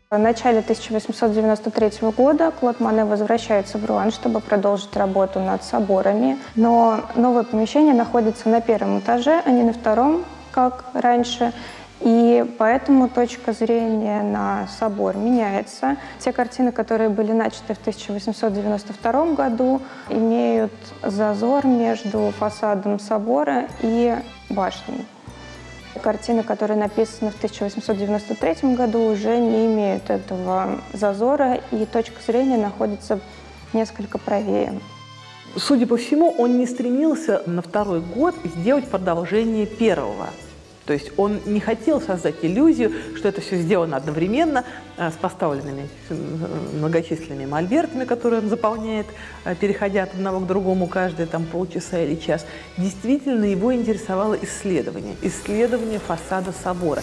В начале 1893 года Клод Моне возвращается в Руан, чтобы продолжить работу над соборами. Но новое помещение находится на первом этаже, а не на втором, как раньше. И поэтому точка зрения на собор меняется. Те картины, которые были начаты в 1892 году, имеют зазор между фасадом собора и башней. Картины, которые написаны в 1893 году, уже не имеют этого зазора, и точка зрения находится несколько правее. Судя по всему, он не стремился на второй год сделать продолжение первого. То есть он не хотел создать иллюзию, что это все сделано одновременно с поставленными многочисленными мольбертами, которые он заполняет, переходя от одного к другому каждые полчаса или час. Действительно, его интересовало исследование фасада собора.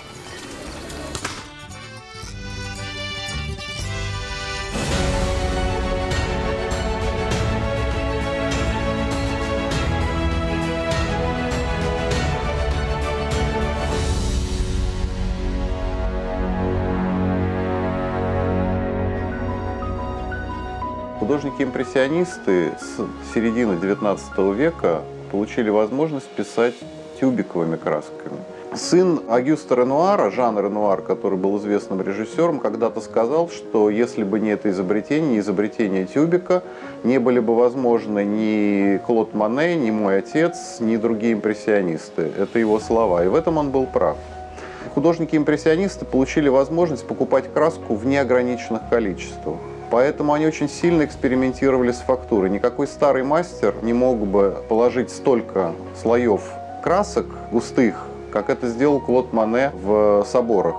Художники-импрессионисты с середины XIX века получили возможность писать тюбиковыми красками. Сын Огюста Ренуара, Жан Ренуар, который был известным режиссером, когда-то сказал, что если бы не это изобретение, изобретение тюбика, не были бы возможны ни Клод Моне, ни мой отец, ни другие импрессионисты. Это его слова, и в этом он был прав. Художники-импрессионисты получили возможность покупать краску в неограниченных количествах. Поэтому они очень сильно экспериментировали с фактурой. Никакой старый мастер не мог бы положить столько слоев красок густых, как это сделал Клод Моне в соборах.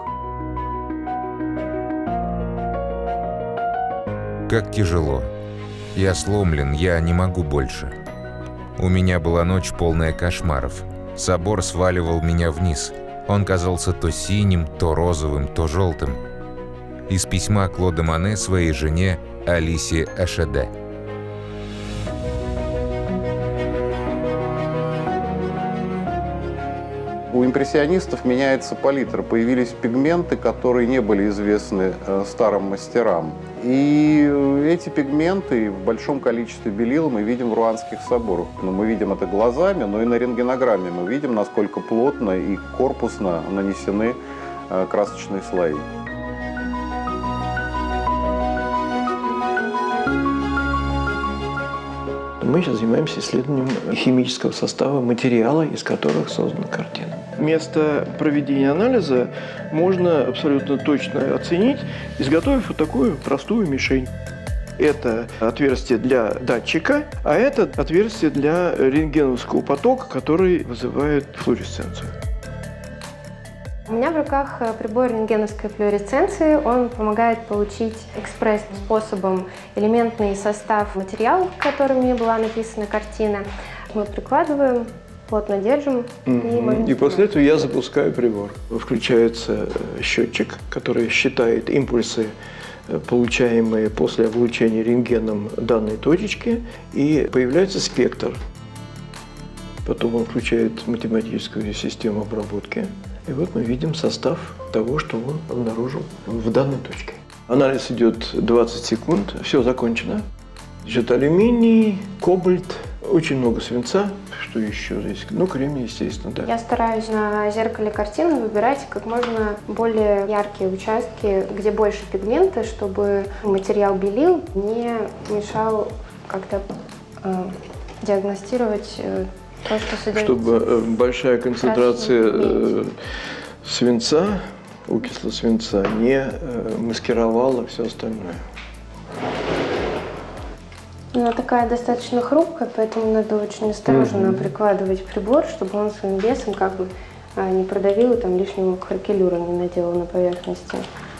Как тяжело. Я сломлен, я не могу больше. У меня была ночь, полная кошмаров. Собор сваливал меня вниз. Он казался то синим, то розовым, то желтым. Из письма Клода Моне своей жене Алисе Ашеде. У импрессионистов меняется палитра. Появились пигменты, которые не были известны старым мастерам. И эти пигменты в большом количестве белил мы видим в руанских соборах. Но мы видим это глазами, но и на рентгенограмме мы видим, насколько плотно и корпусно нанесены красочные слои. Мы сейчас занимаемся исследованием химического состава материала, из которых создана картина. Место проведения анализа можно абсолютно точно оценить, изготовив вот такую простую мишень. Это отверстие для датчика, а это отверстие для рентгеновского потока, который вызывает флуоресценцию. У меня в руках прибор рентгеновской флуоресценции. Он помогает получить экспресс-способом элементный состав материала, которыми была написана картина. Мы прикладываем, плотно держим и после этого я запускаю прибор. Включается счетчик, который считает импульсы, получаемые после облучения рентгеном данной точечки, и появляется спектр. Потом он включает математическую систему обработки. И вот мы видим состав того, что он обнаружил в данной точке. Анализ идет 20 секунд, все закончено. Значит, алюминий, кобальт, очень много свинца. Что еще здесь? Ну, кремний, естественно, да. Я стараюсь на зеркале картины выбирать как можно более яркие участки, где больше пигмента, чтобы материал белил, не мешал как-то диагностировать то, что содержится. Чтобы большая концентрация свинца, окисло свинца, не маскировала все остальное. Она такая достаточно хрупкая, поэтому надо очень осторожно прикладывать прибор, чтобы он своим весом как бы не продавил и там лишнего кракелюра не наделал на поверхности.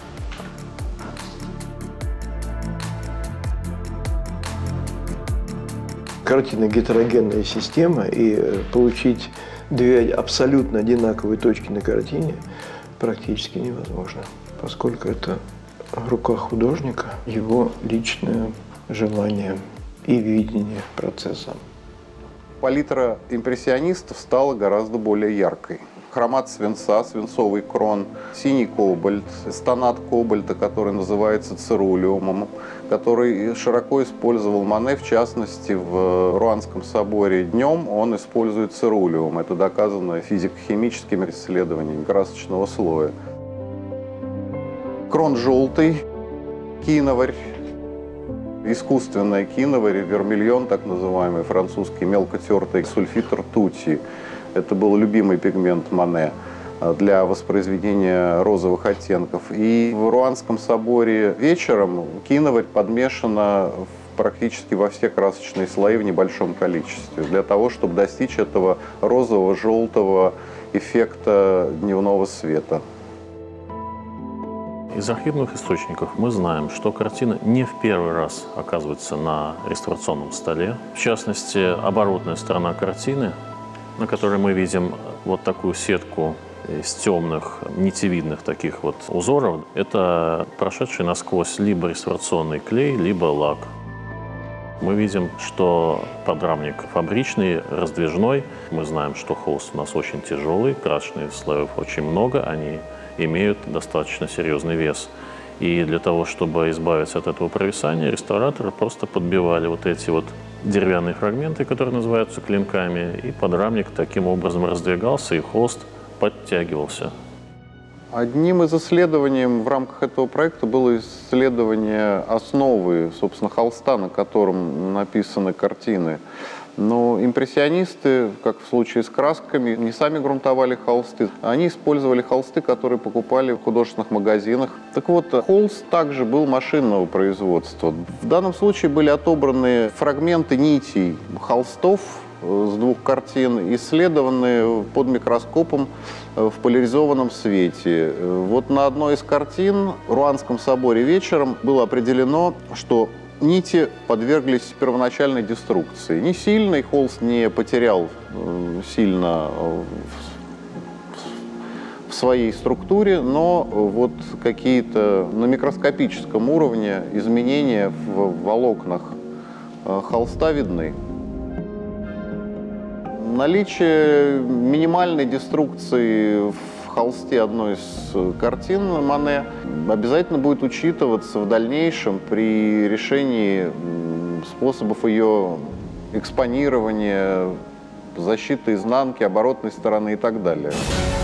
Картина гетерогенная система, и получить две абсолютно одинаковые точки на картине практически невозможно, поскольку это в руках художника, его личное желание и видение процесса. Палитра импрессионистов стала гораздо более яркой. хромат свинца, свинцовый крон, синий кобальт, стонат кобальта, который называется церулиумом, который широко использовал Мане, в частности, в Руанском соборе. Днем он использует церулиум. Это доказано физико-химическими исследованиями красочного слоя. Крон желтый, киноварь, искусственная киноварь, вермильон, так называемый, французский, мелко тертый сульфид ртути. Это был любимый пигмент Мане для воспроизведения розовых оттенков. И в Руанском соборе вечером киноварь подмешана практически во все красочные слои в небольшом количестве, для того, чтобы достичь этого розового, желтого эффекта дневного света. Из архивных источников мы знаем, что картина не в первый раз оказывается на реставрационном столе. В частности, оборотная сторона картины, на которой мы видим вот такую сетку из темных, нитевидных таких вот узоров, это прошедший насквозь либо реставрационный клей, либо лак. Мы видим, что подрамник фабричный, раздвижной. Мы знаем, что холст у нас очень тяжелый, красочных слоев очень много, они имеют достаточно серьезный вес. И для того, чтобы избавиться от этого провисания, реставраторы просто подбивали вот эти вот деревянные фрагменты, которые называются клинками, и подрамник таким образом раздвигался, и холст подтягивался. Одним из исследований в рамках этого проекта было исследование основы, собственно, холста, на котором написаны картины. Но импрессионисты, как в случае с красками, не сами грунтовали холсты. Они использовали холсты, которые покупали в художественных магазинах. Так вот, холст также был машинного производства. В данном случае были отобраны фрагменты нитей холстов с двух картин, исследованы под микроскопом в поляризованном свете. Вот на одной из картин в Руанском соборе вечером было определено, что нити подверглись первоначальной деструкции. Не сильно, и холст не потерял сильно в своей структуре, но вот какие-то на микроскопическом уровне изменения в волокнах холста видны. Наличие минимальной деструкции в холсте одной из картин Мане обязательно будет учитываться в дальнейшем при решении способов ее экспонирования, защиты изнанки, оборотной стороны и так далее.